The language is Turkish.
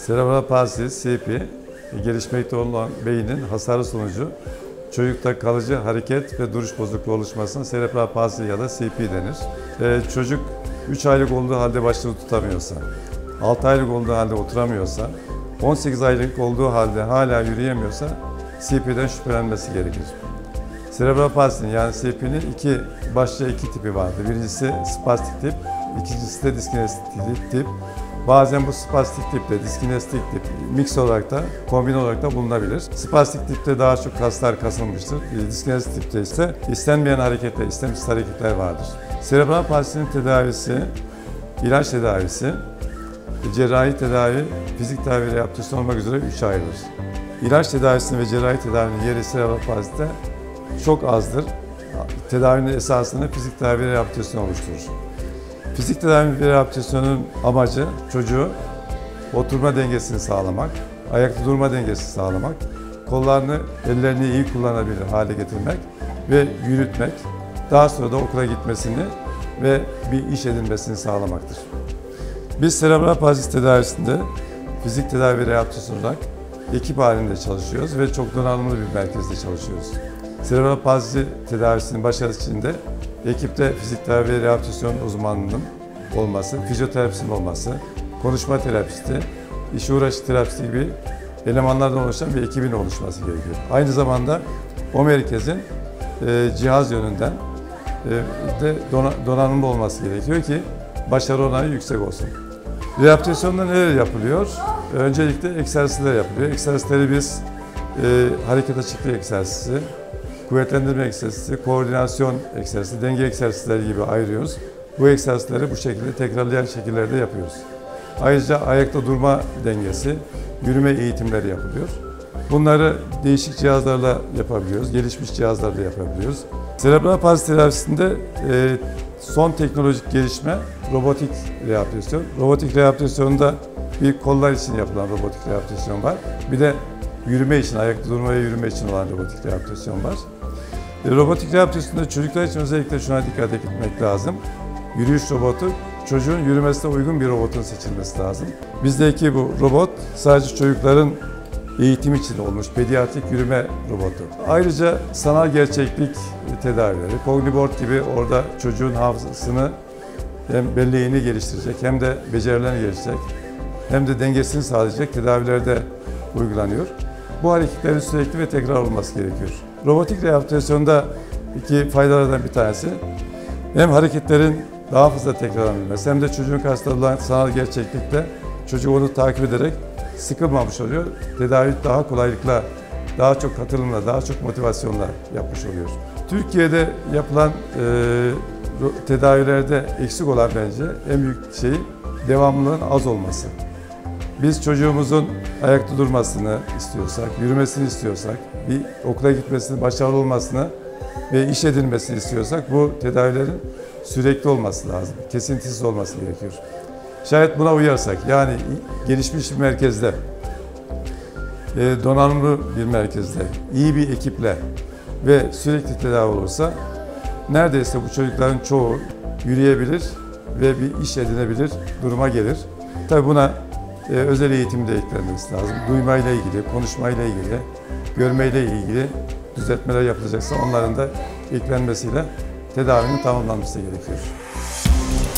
Serebral palsi, CP, gelişmekte olan beynin hasarı sonucu çocukta kalıcı hareket ve duruş bozukluğu oluşmasına serebral palsi ya da CP denir. Çocuk 3 aylık olduğu halde başını tutamıyorsa, 6 aylık olduğu halde oturamıyorsa, 18 aylık olduğu halde hala yürüyemiyorsa CP'den şüphelenmesi gerekir. Serebral palsinin yani CP'nin başlıca iki tipi vardır. Birincisi spastik tip, ikincisi de diskinestik tip. Bazen bu spastik tiple diskinestik tip mix olarak da, kombin olarak da bulunabilir. Spastik tipte daha çok kaslar kasılmıştır. Diskinestik tipte ise istenmeyen hareketler, istemsiz hareketler vardır. Serebral palsinin tedavisi, ilaç tedavisi, cerrahi tedavi, fizik tedavi ve rehabilitasyon olmak üzere 3 ayrılır. İlaç tedavisinin ve cerrahi tedavinin yeri serebral palside çok azdır. Tedavinin esasını fizik tedavi ve rehabilitasyon oluşturur. Fizik tedavi ve rehabilitasyonun amacı çocuğu oturma dengesini sağlamak, ayakta durma dengesini sağlamak, kollarını, ellerini iyi kullanabilir hale getirmek ve yürütmek, daha sonra da okula gitmesini ve bir iş edinmesini sağlamaktır. Biz serebral palsi tedavisinde fizik tedavi ve rehabilitasyon olarak ekip halinde çalışıyoruz ve çok donanımlı bir merkezde çalışıyoruz. Serebral palsi tedavisinin başarısı için de ekipte fizik tedavi ve rehabilitasyon uzmanlığının olması, fizyoterapistin olması, konuşma terapisti, iş uğraşı terapisti gibi elemanlardan oluşan bir ekibin oluşması gerekiyor. Aynı zamanda o merkezin cihaz yönünden de donanımlı olması gerekiyor ki başarı oranı yüksek olsun. Rehabilitasyonda neler yapılıyor? Öncelikle egzersizler yapılıyor. Egzersizleri biz hareket açıklığı egzersizi, kuvvetlendirme egzersizi, koordinasyon egzersizi, denge egzersizleri gibi ayırıyoruz. Bu egzersizleri bu şekilde tekrarlayan şekillerde yapıyoruz. Ayrıca ayakta durma dengesi, yürüme eğitimleri yapılıyor. Bunları değişik cihazlarla yapabiliyoruz, gelişmiş cihazlarla yapabiliyoruz. Serebral palsi tedavisinde son teknolojik gelişme robotik rehabilitasyon. Robotik rehabilitasyonda bir kollar için yapılan robotik rehabilitasyon var. Bir de yürüme için, ayakta durma ve yürüme için olan robotik rehabilitasyon var. Robotik rehabilitasyonda çocuklar için özellikle şuna dikkat etmek lazım. Yürüyüş robotu, çocuğun yürümesine uygun bir robotun seçilmesi lazım. Bizdeki bu robot sadece çocukların eğitim için olmuş pediatrik yürüme robotu. Ayrıca sanal gerçeklik tedavileri, Cogniboard gibi orada çocuğun hafızasını hem belleğini geliştirecek hem de becerilerini geliştirecek hem de dengesini sağlayacak tedavilerde uygulanıyor. Bu hareketlerin sürekli ve tekrar olması gerekiyor. Robotik rehabilitasyonda faydalardan bir tanesi hem hareketlerin daha fazla tekrarlanabilmesi hem de çocuğun karşısında olan sanal gerçeklikte çocuk onu takip ederek sıkılmamış oluyor. Tedavi daha kolaylıkla, daha çok katılımla, daha çok motivasyonla yapmış oluyor. Türkiye'de yapılan tedavilerde eksik olan bence en büyük şey devamlılığın az olması. Biz çocuğumuzun ayakta durmasını istiyorsak, yürümesini istiyorsak, bir okula gitmesini, başarılı olmasını ve iş edinmesini istiyorsak bu tedavilerin sürekli olması lazım, kesintisiz olması gerekiyor. Şayet buna uyarsak, yani gelişmiş bir merkezde, donanımlı bir merkezde, iyi bir ekiple ve sürekli tedavi olursa neredeyse bu çocukların çoğu yürüyebilir ve bir iş edinebilir duruma gelir. Tabii buna özel eğitim de eklenmesi lazım. Duymayla ilgili, konuşmayla ilgili, görmeyle ilgili düzeltmeler yapılacaksa onların da eklenmesiyle tedavinin tamamlanması gerekiyor.